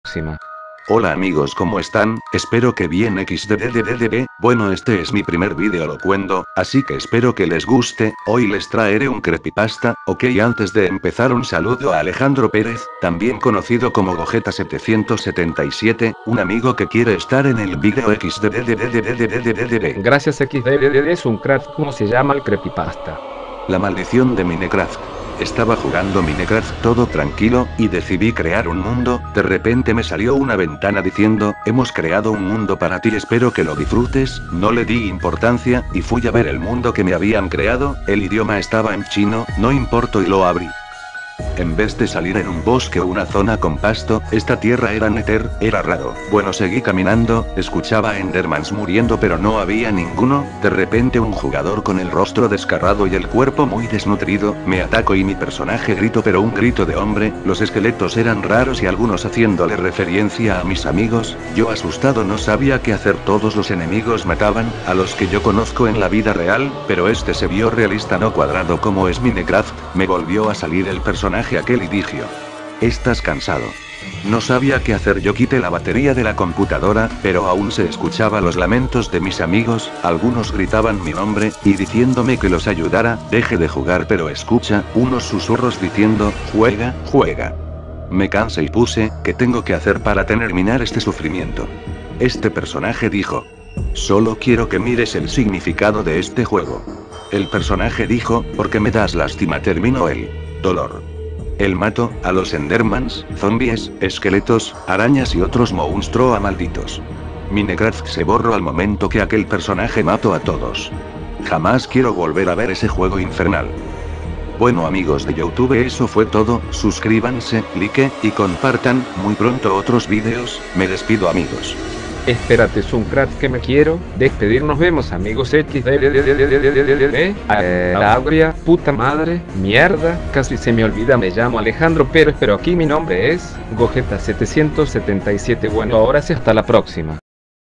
próxima. Hola amigos, ¿cómo están? Espero que bien xddddd. Bueno, este es mi primer vídeo locuendo, así que espero que les guste. Hoy les traeré un creepypasta. Ok, antes de empezar, un saludo a Alejandro Pérez, también conocido como Gogeta777, un amigo que quiere estar en el vídeo xddddd. Gracias XDDD, es un crack. ¿Cómo se llama el creepypasta? La maldición de Minecraft. Estaba jugando Minecraft todo tranquilo, y decidí crear un mundo. De repente me salió una ventana diciendo, hemos creado un mundo para ti, espero que lo disfrutes. No le di importancia, y fui a ver el mundo que me habían creado. El idioma estaba en chino, no importó y lo abrí. En vez de salir en un bosque o una zona con pasto, esta tierra era Nether. Era raro. Bueno, seguí caminando, escuchaba Endermans muriendo pero no había ninguno. De repente un jugador con el rostro descarrado y el cuerpo muy desnutrido, me atacó y mi personaje gritó, pero un grito de hombre. Los esqueletos eran raros y algunos haciéndole referencia a mis amigos. Yo asustado no sabía qué hacer, todos los enemigos mataban, a los que yo conozco en la vida real, pero este se vio realista, no cuadrado como es Minecraft. Me volvió a salir el personaje aquel y dijo, ¿estás cansado? No sabía qué hacer, yo quité la batería de la computadora, pero aún se escuchaba los lamentos de mis amigos. Algunos gritaban mi nombre, y diciéndome que los ayudara. Deje de jugar, pero escucha, unos susurros diciendo, juega, juega. Me cansé y puse, ¿qué tengo que hacer para terminar este sufrimiento? Este personaje dijo, solo quiero que mires el significado de este juego. El personaje dijo, porque me das lástima, terminó el dolor. El mato a los Endermans, zombies, esqueletos, arañas y otros monstruos malditos. Minecraft se borró al momento que aquel personaje mató a todos. Jamás quiero volver a ver ese juego infernal. Bueno amigos de YouTube, eso fue todo. Suscríbanse, like, y compartan muy pronto otros vídeos. Me despido amigos. Espérate, es un crack que me quiero despedir. Nos vemos amigos XDDD. Agria, puta madre, mierda, casi se me olvida, me llamo Alejandro Pérez, pero aquí mi nombre es Gogeta777. Bueno, ahora sí, hasta la próxima.